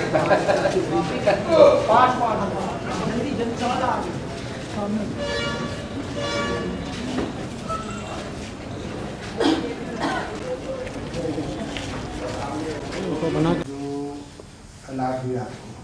जो अलर्ट हुआ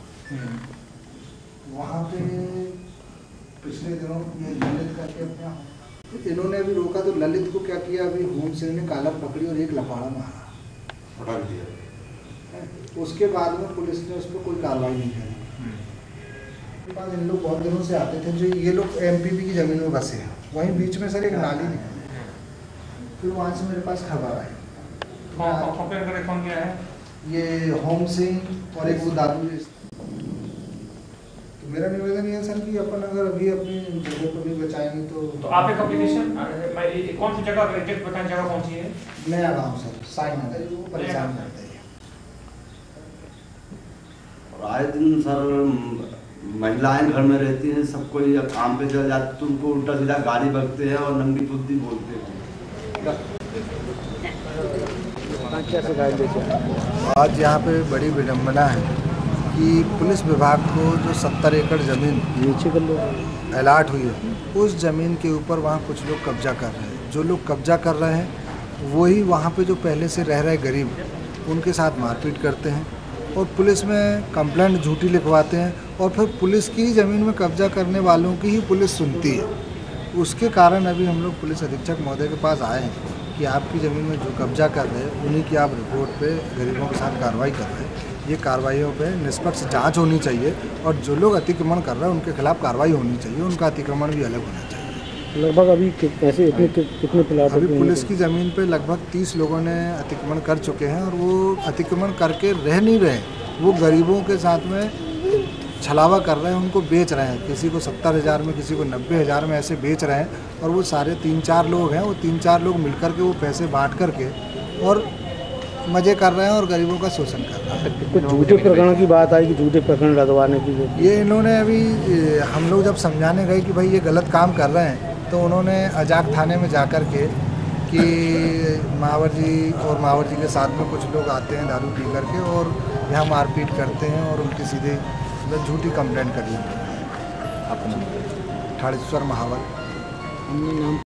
वहाँ पे पिछले दिनों ये ललित करके अपना इन्होंने अभी रोका तो ललित को क्या किया, अभी होम सिंह ने कालर पकड़ी और एक लफाड़ा मारा, हटा दिया। उसके बाद में पुलिस ने उस पर कोई कार्रवाई नहीं करी। पास इन लोग बहुत दिनों से आते थे, जो ये लोग एमपीपी की जमीन में बसे हैं, वहीं बीच में सर एक नाली निकली, फिर वहाँ से मेरे पास खबर आई। कौन गया है? ये होम सिंह और एक वो दादू। तो मेरा निवेदन ये है सर कि अपन अगर अभी अपनी जगह को भी बचाएंगे तो आप एक एप्लीकेशन कौन सी जगह एग्जैक्ट बताएं, जगह कौन सी है? नया गाँव सर, साई नगर, वो परेशान करते हैं। और आए दिन सर महिलाएं घर में रहती हैं, सब कोई काम पे चल जाते तो उनको उल्टा सीधा गाली बकते हैं और नंगी बुद्धि बोलते हैं। आज यहाँ पे बड़ी विडम्बना है कि पुलिस विभाग को जो 70 एकड़ ज़मीन नीचे कर लो अलॉट हुई है, उस ज़मीन के ऊपर वहाँ कुछ लोग कब्जा कर रहे हैं। जो लोग कब्जा कर रहे हैं वही वहाँ पे जो पहले से रह रहे गरीब उनके साथ मारपीट करते हैं और पुलिस में कंप्लेंट झूठी लिखवाते हैं और फिर पुलिस की ही ज़मीन में कब्जा करने वालों की ही पुलिस सुनती है। उसके कारण अभी हम लोग पुलिस अधीक्षक महोदय के पास आए हैं कि आपकी ज़मीन में जो कब्जा कर रहे हैं उन्हीं की आप रिपोर्ट पे गरीबों के साथ कार्रवाई कर रहे हैं। ये कार्रवाइयों पे निष्पक्ष जांच होनी चाहिए और जो लोग अतिक्रमण कर रहे हैं उनके खिलाफ कार्रवाई होनी चाहिए, उनका अतिक्रमण भी अलग होना चाहिए। लगभग अभी ऐसे कितने प्लाट अभी पुलिस की ज़मीन पे लगभग 30 लोगों ने अतिक्रमण कर चुके हैं और वो अतिक्रमण करके रह नहीं रहे, वो गरीबों के साथ में छलावा कर रहे हैं, उनको बेच रहे हैं। किसी को 70,000 में, किसी को 90,000 में ऐसे बेच रहे हैं और वो सारे 3-4 लोग हैं, वो 3-4 लोग मिलकर के वो पैसे बांट करके और मज़े कर रहे हैं और गरीबों का शोषण कर रहे हैं। कुछ झूठे प्रकरण की बात आई कि झूठे प्रकरण लगवाने की, ये इन्होंने अभी हम लोग जब समझाने गए कि भाई ये गलत काम कर रहे हैं तो उन्होंने अजाक थाने में जाकर के कि महावर जी और महावर जी के साथ में कुछ लोग आते हैं दारू पी करके और यहाँ मारपीट करते हैं और उनकी सीधे झूठी कंप्लेंट करी अपना ठाड़ेश्वर महावर।